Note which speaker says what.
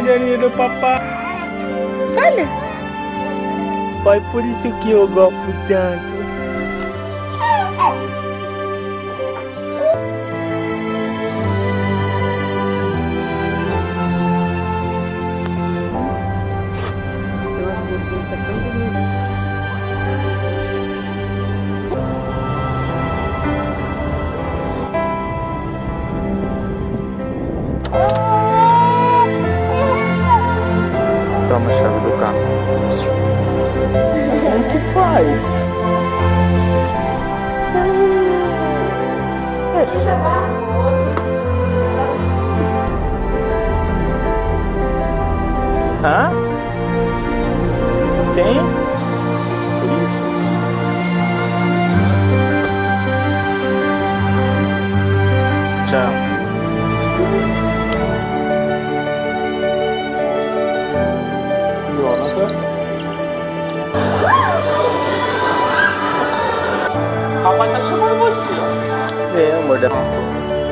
Speaker 1: dinheirinho do papai.
Speaker 2: Olha.
Speaker 1: Pai, por isso que eu gosto tanto. Toma a chave do carro. Como que faz? Hã? Tem? Por isso? Tchau. Jonathan. Papai tá chamando você. É, amor da...